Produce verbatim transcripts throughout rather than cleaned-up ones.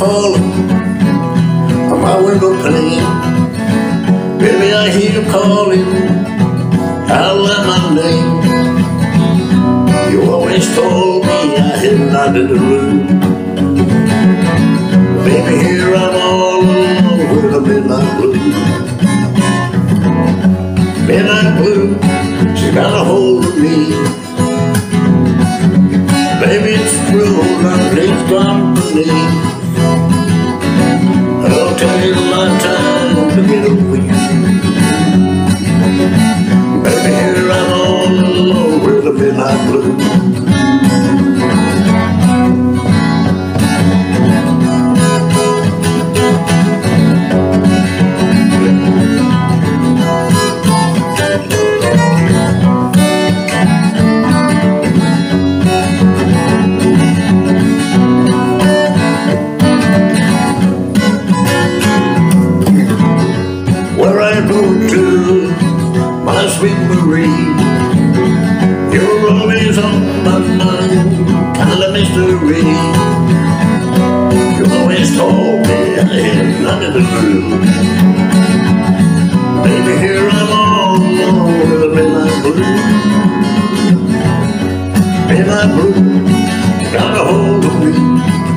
falling on my window pane. Baby, I hear you calling out of my name. You always told me I had not in the room. Baby, here I'm all alone with the midnight blue. Midnight blue, she got a hold of me. Baby, it's true, love needs company. I'll take a lifetime to get over you. Baby, here I'm all alone with the midnight blue. Where I go to, my sweet Marie, you're always on my mind, kind of mystery. You always told me I had nothing to lose. Baby, here I'm all alone with the midnight blue. Midnight blue, got a hold of me.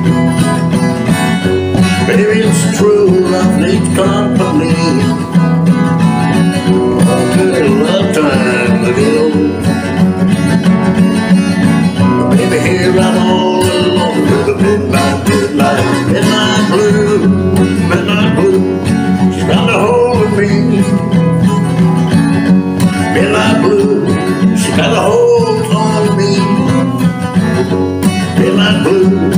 Baby, it's true, love needs company. Baby, here I'm all alone with the midnight, midnight, midnight blue, midnight blue. She's got a hold of me. Midnight blue, she got a hold on me. Midnight blue.